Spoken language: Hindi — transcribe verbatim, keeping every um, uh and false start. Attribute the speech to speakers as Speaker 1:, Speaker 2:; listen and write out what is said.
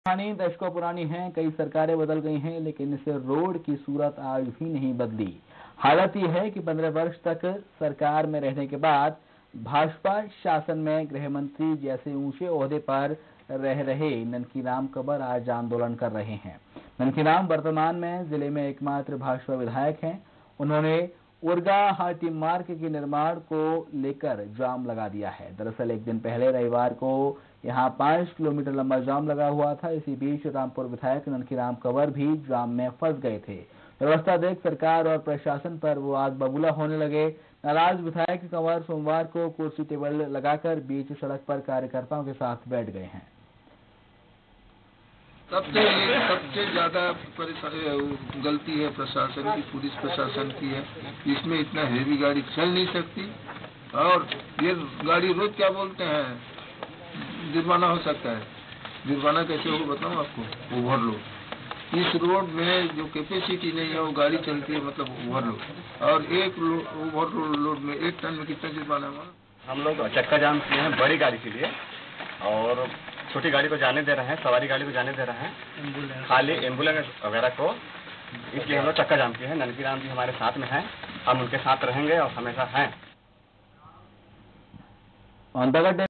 Speaker 1: कहानी दशकों पुरानी है। कई सरकारें बदल गई हैं, लेकिन इस रोड की सूरत आज भी नहीं बदली। हालत यह है कि पंद्रह वर्ष तक सरकार में रहने के बाद भाजपा शासन में गृह मंत्री जैसे ऊंचे ओहदे पर रह रहे ननकीराम कंवर आज आंदोलन कर रहे हैं। ननकीराम वर्तमान में जिले में एकमात्र भाजपा विधायक हैं। उन्होंने उरगा हाटी मार्ग के निर्माण को लेकर जाम लगा दिया है। दरअसल एक दिन पहले रविवार को यहां पांच किलोमीटर लंबा जाम लगा हुआ था। इसी बीच रामपुर विधायक ननकीराम कंवर भी जाम में फंस गए थे। व्यवस्था देख सरकार और प्रशासन पर वो आग बबूला होने लगे। नाराज विधायक कंवर सोमवार को कुर्सी टेबल लगाकर बीच सड़क पर कार्यकर्ताओं के साथ बैठ गए हैं।
Speaker 2: सबसे सबसे ज्यादा गलती है प्रशासन की, पुलिस प्रशासन की है। इसमें इतना हेवी गाड़ी चल नहीं सकती और ये गाड़ी रोज क्या बोलते हैं जुर्माना हो सकता है। जुर्माना कैसे होगा बताऊं आपको। ओवरलोड इस रोड में जो कैपेसिटी नहीं है वो गाड़ी चलती है, मतलब ओवरलोड। और एक ओवरलोड में एक टन में कितना जुर्माना हुआ।
Speaker 3: हम लोग चक्का जाम किए हैं बड़ी गाड़ी के लिए और छोटी गाड़ी को जाने दे रहे हैं, सवारी गाड़ी को जाने दे रहे हैं, खाली एम्बुलेंस वगैरह को। इसलिए हम लोग चक्का जाम किए हैं। ननकीराम जी हमारे साथ में हैं, हम उनके साथ रहेंगे और हमेशा हैं।